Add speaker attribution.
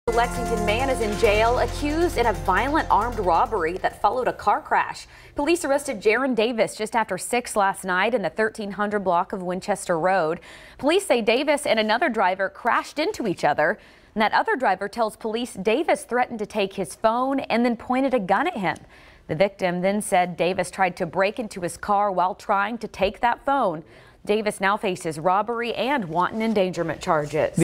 Speaker 1: A Lexington man is in jail accused in a violent armed robbery that followed a car crash. Police arrested Jaron Davis just after 6 last night in the 1300 block of Winchester Road. Police say Davis and another driver crashed into each other. And that other driver tells police Davis threatened to take his phone and then pointed a gun at him. The victim then said Davis tried to break into his car while trying to take that phone. Davis now faces robbery and wanton endangerment charges.